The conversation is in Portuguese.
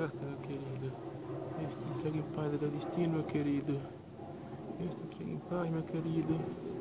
graça, meu querido. Deus te entregue em paz, Deus destino, meu querido. Deus te entregue em paz, meu querido.